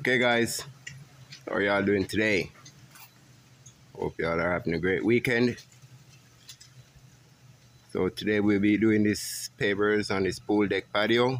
Okay, guys, how are y'all doing today? Hope y'all are having a great weekend. So today we'll be doing these pavers on this pool deck patio.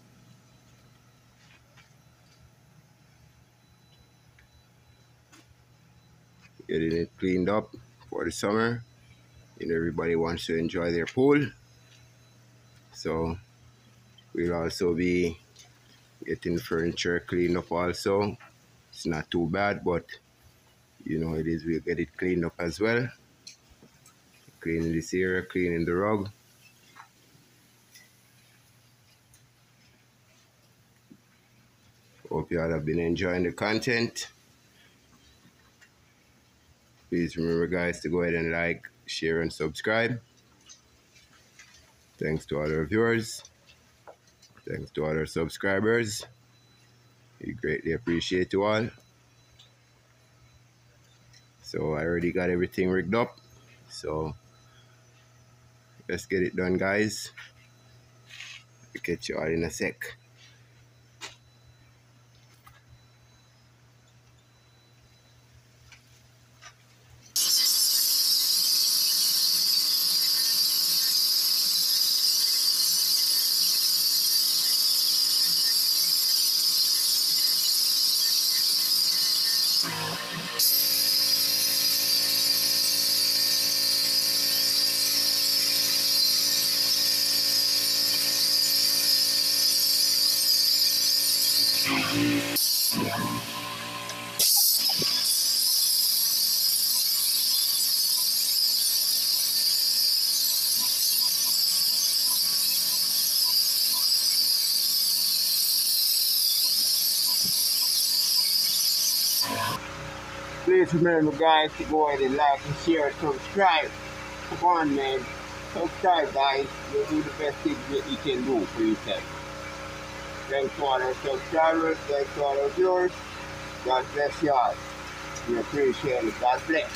Getting it cleaned up for the summer. And everybody wants to enjoy their pool. So we'll also be getting furniture cleaned up also. It's not too bad, but we'll get it cleaned up as well. Cleaning this area, cleaning the rug. Hope y'all have been enjoying the content. Please remember, guys, to go ahead and like, share, and subscribe. Thanks to all our viewers. Thanks to all our subscribers. We greatly appreciate you all. So I already got everything rigged up. So let's get it done, guys. I'll catch you all in a sec. Please remember, guys, to go ahead and like and share and subscribe. Come on, man. Subscribe, guys. You'll do the best thing that you can do for yourself. Thanks to all our subscribers. Thanks to all our viewers. God bless y'all. We appreciate it. God bless.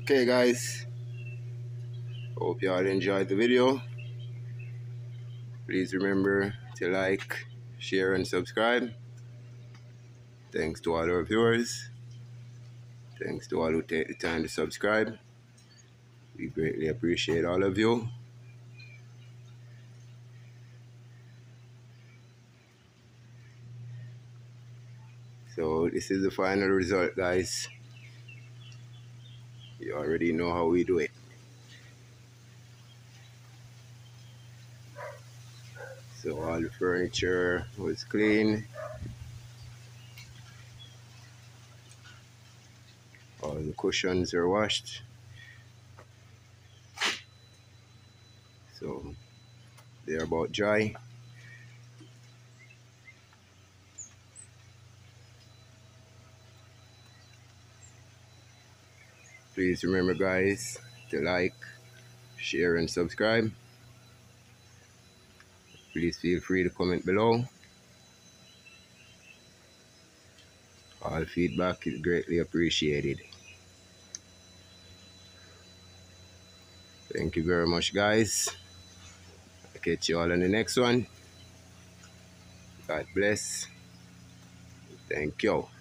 Okay guys, hope you all enjoyed the video. Please remember to like, share and subscribe. Thanks to all our viewers. Thanks to all who take the time to subscribe. We greatly appreciate all of you. So this is the final result guys. You already know how we do it. So all the furniture was clean. All the cushions are washed. So they're about dry. Please remember guys to like, share and subscribe. Please feel free to comment below. All feedback is greatly appreciated. Thank you very much guys. I'll catch you all on the next one. God bless. Thank you.